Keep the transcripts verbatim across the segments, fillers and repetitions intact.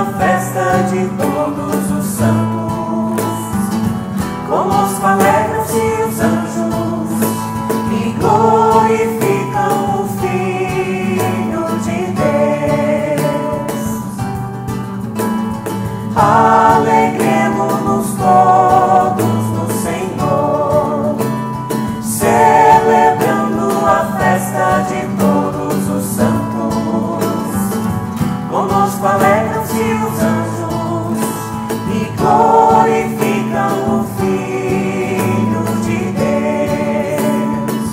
a festa de todos os santos. Conosco alegram-se os anjos e glorificam o Filho de Deus. Alegremo-nos todos no Senhor, celebrando a festa de todos os santos. Conosco alegram-se os anjos e glorificam o Filho de Deus.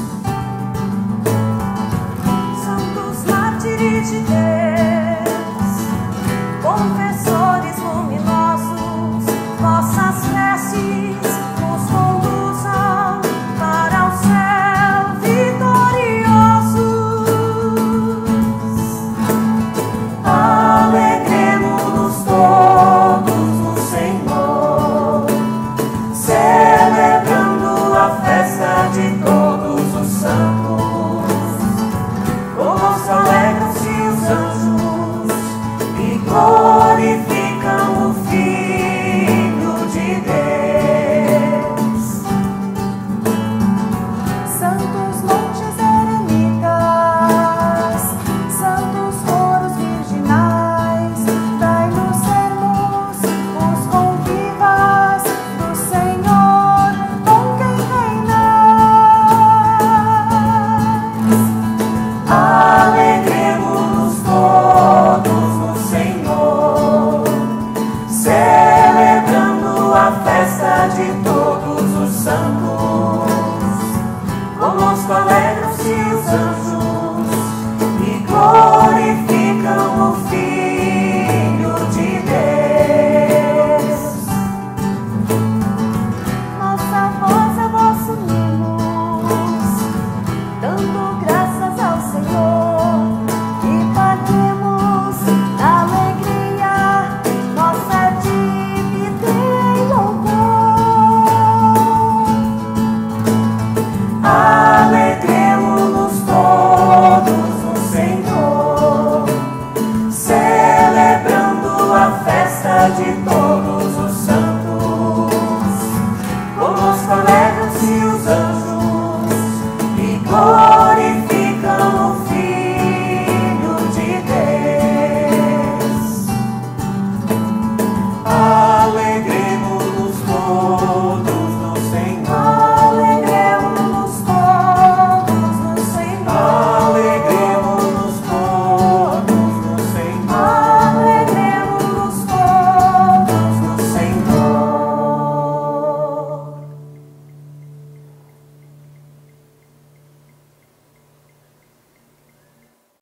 Santos mártires de Deus, confessores luminosos, vossas preces nos conduzam para o céu vitoriosos. Alegremo-nos todos no Senhor, celebrando a festa de todos os santos. Conosco alegram-se os anjos e glorificam o Filho de Deus. Santos montes eremitas, santos coros virginais, dai-nos sermos os convivas do Senhor, com quem reinais. Alegremo-nos todos no Senhor, celebrando a festa de todos os santos. Conosco alegram-se os anjos e glorificam o Filho de Deus. Nossa voz é vosso hino, dando graças ao Senhor, e partimos na alegria, nossa dívida em louvor. Alegremo-nos todos no Senhor, celebrando a festa de todos